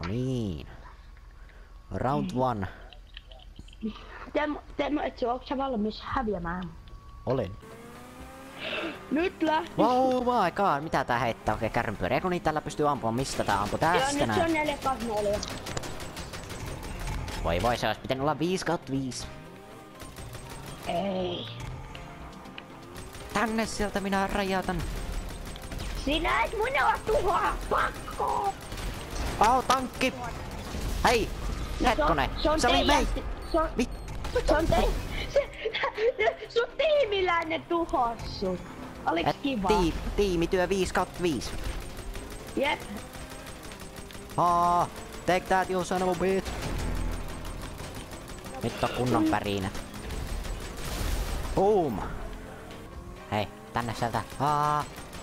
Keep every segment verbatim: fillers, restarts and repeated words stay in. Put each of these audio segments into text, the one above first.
niin. Round one. Teemu, Teemu, et sä, onks sä valmis häviämään? Olen. Nyt lähtis. Wow, my god, mitä tää heittää? Okei, kärrynpyöriä. Eikö niitä tällä pystyy ampumaan? Mistä tää ampuu? Joo, Tästä nyt se on näin. neljä kaksi neljä. Voi voi, se olisi pitänyt olla viisi kautta viisi. Ei. Tänne sieltä minä rajatan. Sinä et minua tuhoa, pakko! Au, tankki! Hei! Hetkonen! Se on Se oli mei! teidän... Se on... Mit? Se on te... Se... Sun tiimiläinen tuhos sut. Oliks Et kiva? tii, tiimityö viisi kautta viisi. Jep. Haa! Take that, you son of a bitch! Nyt on kunnon pärinät. Boom! Hei, tänne sieltä. Haa!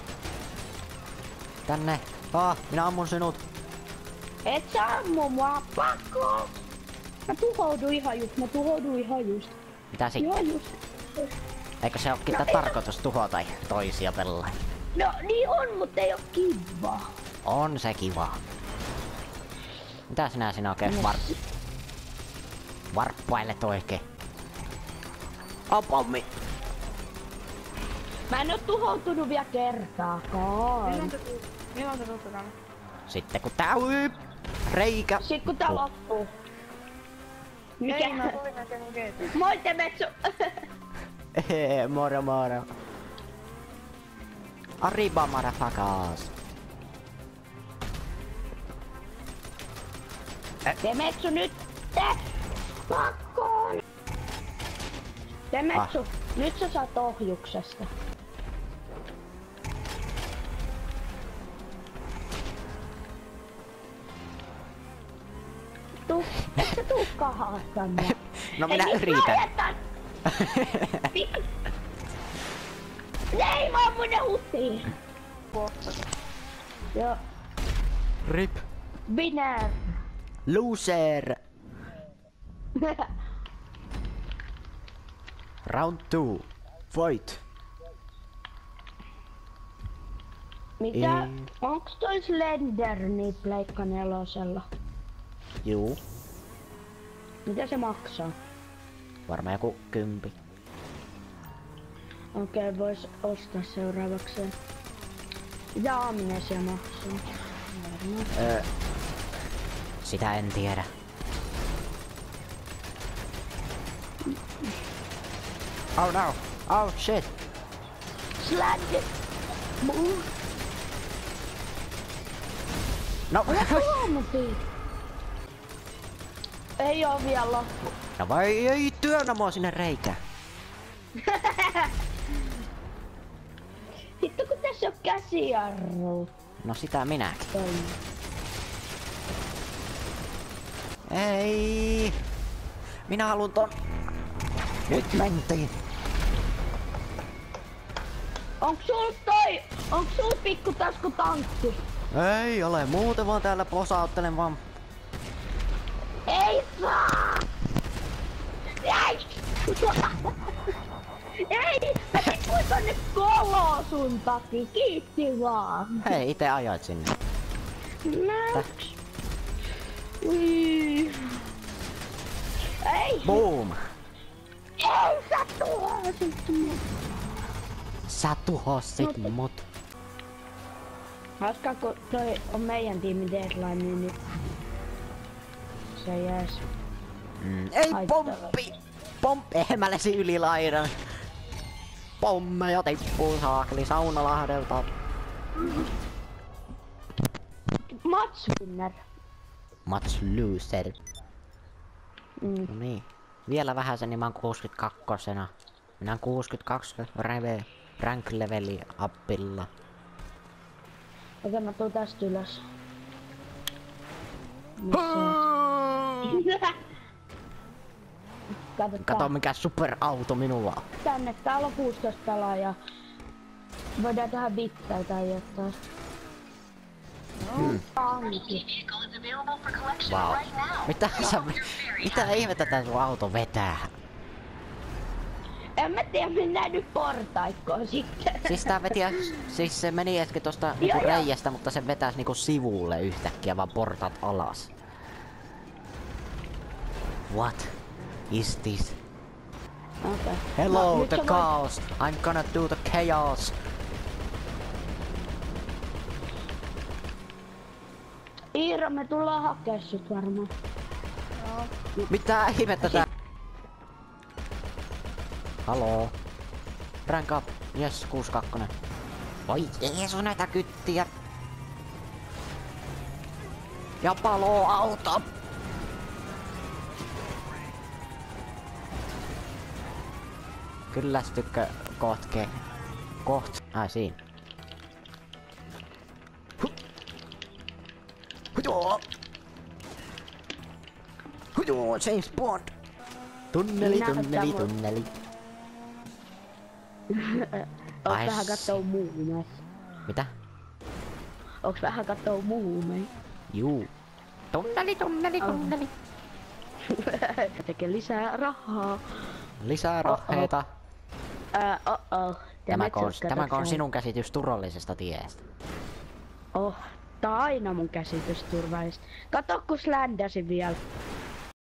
Tänne. Haa, minä ammun sinut. Et sä ammu mua, pakko! Mä tuhouduin ihan just, mä tuhouduin ihan just. Mitä sitten? Ihan just. Eikö se ookin no, tarkoitus tuhota toisia pelaajia? No niin on, mutta ei oo kiva. On se kiva. Mitä sinä sinä oikein var... varppailet oikein? Oh, pommi! Mä en oo tuhoutunut vielä kertaakaan. Milloin se tuuttaa tänne? Sitten kun tää yp, reikä. Sit kun tää loppuu. Mikä? Ei, mä tulin näkee mun keetin. Moi Temetsu! Ehe, moro moro. Arriba motherfuckers. Temetsu nyt! Te! Pakkoon! Temetsu, ah. Nyt sä saat ohjuksesta. Tuu, et sä tuukaan haastamaan. No minä yritän. Ei, mä ammun ne hutiin. Joo. Rip. Winner. Loser. Round two. Fight. Mitä? Ei. Onks toi Slender niin Pleikka nelosella? Juu. Mitä se maksaa? Varmaan joku kympi. Okei, okay, vois ostaa seuraavakseen. Mitä amnesia maksaa? Öö, sitä en tiedä. Oh no! Oh shit! Slender! Muu! No! Huomatiin! Ei oo vielä loppu. No vai ei työnnä mua sinne reikään. Hitto kun tässä on käsijarru. No sitä minäkin. Toi. Ei! Minä haluun ton... Nyt mentiin. Onks sul toi? Onks sul pikku tasku tankki? Ei ole, muuten vaan täällä posauttelen vaan. Ei saa! Ei! Ei! Mä tippuin tonne koloon sun takia, kiitti vaan! Hei, ite ajoit sinne. Näks! Ui. Ei! Boom! Ei sä tuhosit mut! Sä tuhosit No, mut. Hauskaa kun toi on meidän tiimin deadline, niin se jäs. Mm, ei Haittava. pomppi! Pomppi! Eihän mä lesin yli laidan. Pommeja tippuu saakeli Saunalahdelta. Match winner. Match loser. Mm. No niin. Vielä vähän sen, niin mä oon kuusikymmentäkaksi. Minä oon kuusikymmentäkaksi reve, rank leveli appilla. Okei, mä tuun tästä ylös. Kato, Kato mikä superauto minulla on. tänne, täällä on kuusitoista pelaajaa. Voidaan tehdä vittää tai jotain. Hmm. Tankki. Wow. Mitä sä, mitä ihmettä tää sun auto vetää? En mä tiedä, mennään nyt portaikkoon sitten. Siis tää veti, siis se meni äsken tosta niinku Joo, joo. reiästä, mutta se vetäis niinku sivulle yhtäkkiä, vaan portat alas. What is this? Okay. Hello, No, nyt the sä voit- chaos! I'm gonna do the chaos! Iira, me tullaan hakea sut varmaan. Joo. Mitä ihmettä tää? Haloo? Rank up. Yes, kuusikymmentäkaksi. Voi Jeesus, näitä kyttiä! Ja paloo auto! Kyllästykö kohtke? Koht. Ai siinä. Hujoo! Hujoo, James Bond! Tunneli, Minä tunneli, otan- tunneli. Onks Ai vähän s- kattoo muumeis? Mitä? Onks vähän kattoo muumeis? Juu. Tunneli, tunneli, Oh. tunneli. Tekee lisää rahaa. Lisää rohkeita. Ää, oh oh. Tämäkö on, tämäkö on sinun käsitys turvallisesta tiestä? Oh, tää on aina mun käsitys turvallista. Kato kun sländäsin vielä.